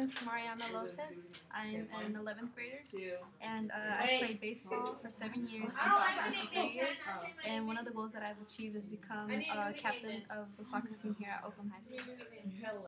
is Mariana Lopez. I'm an 11th grader, and I've played baseball for 7 years and soccer for 3 years. And one of the goals that I've achieved is become captain of the soccer team here at Oakland High School.